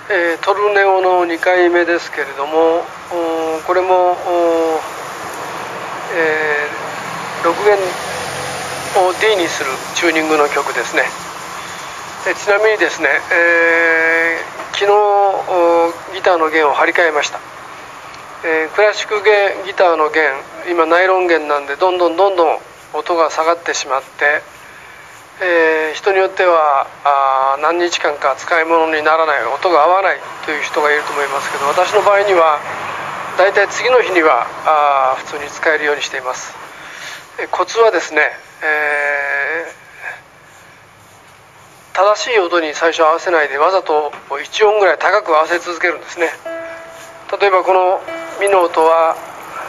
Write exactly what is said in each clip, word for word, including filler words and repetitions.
えー、トルネオのにかいめですけれども、これも、えー、ろくげんを ディー にするチューニングの曲ですね。でちなみにですね、えー、昨日ギターの弦を張り替えました。えー、クラシック弦ギターの弦、今ナイロン弦なんでどんどんどんどん音が下がってしまって、えー、人によってはあ何日間か使い物にならない、音が合わないという人がいると思いますけど、私の場合にはだいたい次の日にはあ普通に使えるようにしています。えー、コツはですね、えー、正しい音に最初合わせないでわざといちおんぐらい高く合わせ続けるんですね。例えばこのミの音は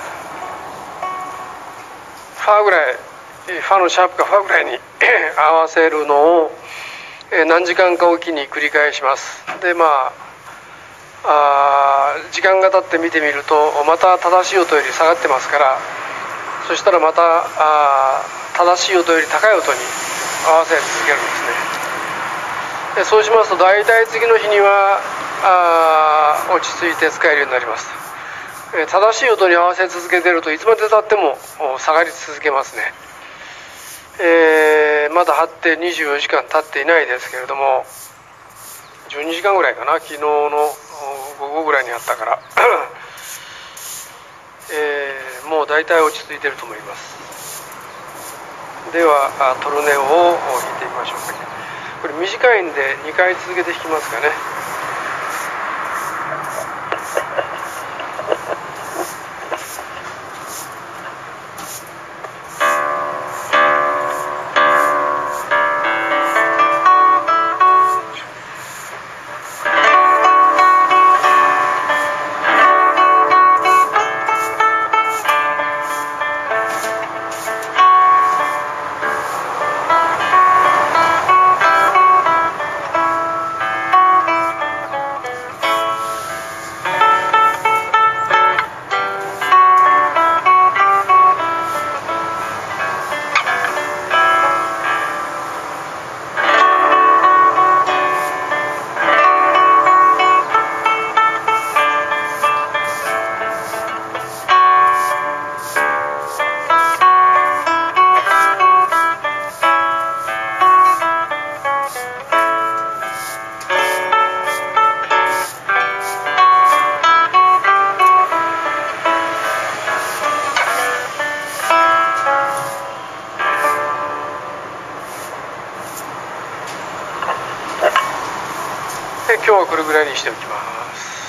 ファーぐらい、ファのシャープかファぐらいに合わせるのを何時間かおきに繰り返します。でまああ時間が経って見てみるとまた正しい音より下がってますから、そしたらまたあ正しい音より高い音に合わせ続けるんですね。でそうしますと大体次の日にはあ落ち着いて使えるようになります。正しい音に合わせ続けているといつまでたっても下がり続けますね。えー、まだ張ってにじゅうよじかん経っていないですけれども、じゅうにじかんぐらいかな、昨日の午後ぐらいにあったから、えー、もう大体落ち着いていると思います。ではトルネオを弾いてみましょうか。これ短いんでにかい続けて弾きますかね。今日はこれぐらいにしておきます。